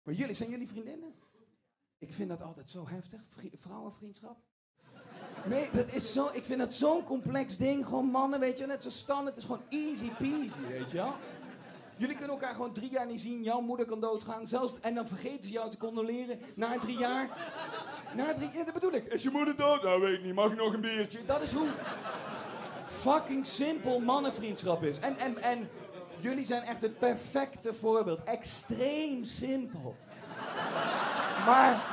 Maar zijn jullie vriendinnen? Ik vind dat altijd zo heftig, vrouwenvriendschap. Nee, ik vind dat zo'n complex ding. Gewoon mannen, weet je, net zo standaard. Het is gewoon easy peasy, weet je wel. Jullie kunnen elkaar gewoon 3 jaar niet zien. Jouw moeder kan doodgaan. En dan vergeten ze jou te condoleren. Na 3 jaar. Ja, dat bedoel ik. Is je moeder dood? Nou, weet ik niet. Mag ik nog een biertje? Dat is hoe fucking simpel mannenvriendschap is. En jullie zijn echt het perfecte voorbeeld. Extreem simpel. Maar...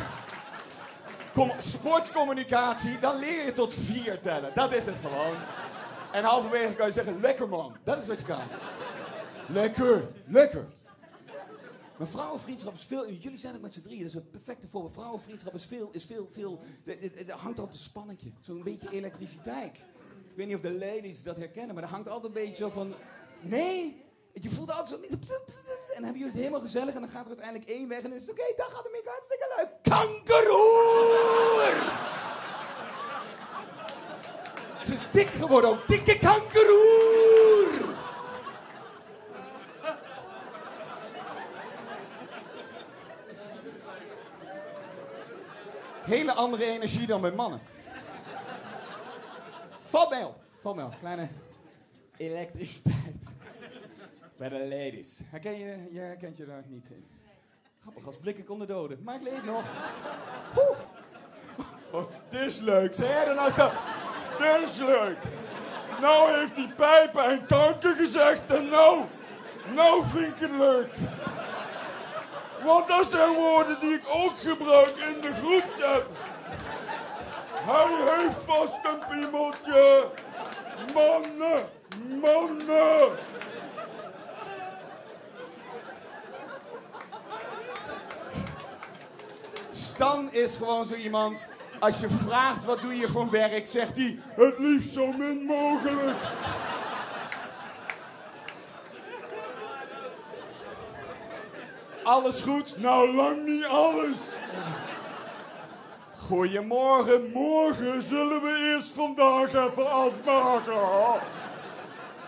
sportcommunicatie, dan leer je tot 4 tellen. Dat is het gewoon. En halverwege kan je zeggen, lekker man. Dat is wat je kan. Lekker. Maar vrouwenvriendschap is veel... Jullie zijn ook met z'n 3, dat is een perfecte voorbeeld. Vrouwenvriendschap is veel... Er hangt altijd een spannetje. Zo'n beetje elektriciteit. Ik weet niet of de ladies dat herkennen, maar er hangt altijd een beetje zo van... Nee... Je voelt altijd zo... En dan hebben jullie het helemaal gezellig en dan gaat er uiteindelijk 1 weg en dan is het oké, dag gaat Annemieke, hartstikke leuk. Kankeroer! Ze is dik geworden ook. Dikke kankeroer! Hele andere energie dan bij mannen. Valt mij op. Kleine elektriciteit. Bij de ladies. Je herkent je daar niet in. Grappig, als blik ik onder doden. Maar ik leef nog. Oh, dit is leuk. Zei jij dan nou zo? Dit is leuk. Nou heeft hij pijpen en kanker gezegd en nou vind ik het leuk. Want dat zijn woorden die ik ook gebruik in de groepsapp. Hij heeft vast een piemeltje. Mannen. Stan is gewoon zo iemand, als je vraagt wat doe je voor werk, zegt hij, het liefst zo min mogelijk. Alles goed? Nou, lang niet alles. Goedemorgen, morgen zullen we eerst vandaag even afmaken.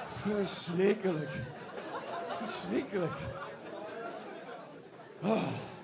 Verschrikkelijk. Oh.